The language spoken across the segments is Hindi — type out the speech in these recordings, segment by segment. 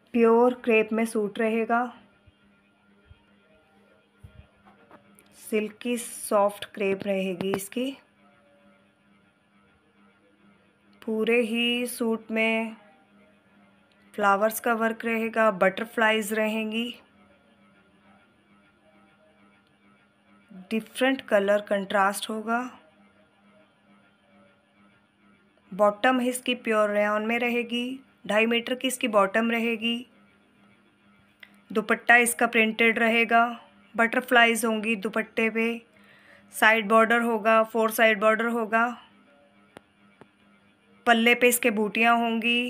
प्योर क्रेप में सूट रहेगा, सिल्की सॉफ्ट क्रेप रहेगी इसकी। पूरे ही सूट में फ्लावर्स का वर्क रहेगा, बटरफ्लाइज रहेंगी, डिफरेंट कलर कंट्रास्ट होगा। बॉटम इसकी प्योर रेयॉन में रहेगी, 2.5 मीटर की इसकी बॉटम रहेगी। दुपट्टा इसका प्रिंटेड रहेगा, बटरफ्लाइज होंगी दुपट्टे पे, साइड बॉर्डर होगा, 4 साइड बॉर्डर होगा। पल्ले पे इसके बूटियाँ होंगी,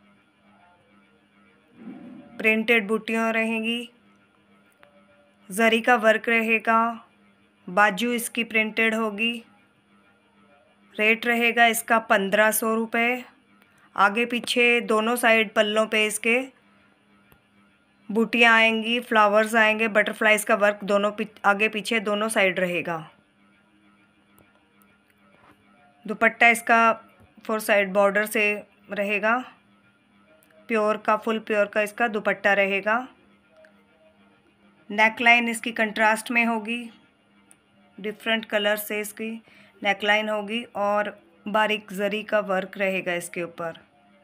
प्रिंटेड बूटियाँ रहेंगी, जरी का वर्क रहेगा, बाजू इसकी प्रिंटेड होगी। रेट रहेगा इसका 1500 रुपये। आगे पीछे दोनों साइड पल्लों पे इसके बूटियाँ आएंगी, फ्लावर्स आएंगे, बटरफ्लाइज का वर्क दोनों आगे पीछे दोनों साइड रहेगा। दुपट्टा इसका 4 साइड बॉर्डर से रहेगा, प्योर का फुल प्योर का इसका दुपट्टा रहेगा। नेकलाइन इसकी कंट्रास्ट में होगी, डिफरेंट कलर से इसकी नेकलाइन होगी और बारीक जरी का वर्क रहेगा इसके ऊपर।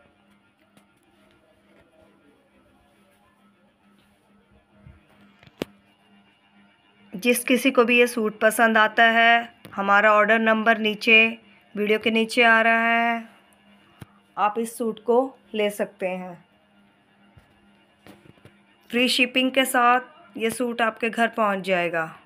जिस किसी को भी ये सूट पसंद आता है, हमारा ऑर्डर नंबर नीचे वीडियो के नीचे आ रहा है, आप इस सूट को ले सकते हैं। फ्री शिपिंग के साथ ये सूट आपके घर पहुंच जाएगा।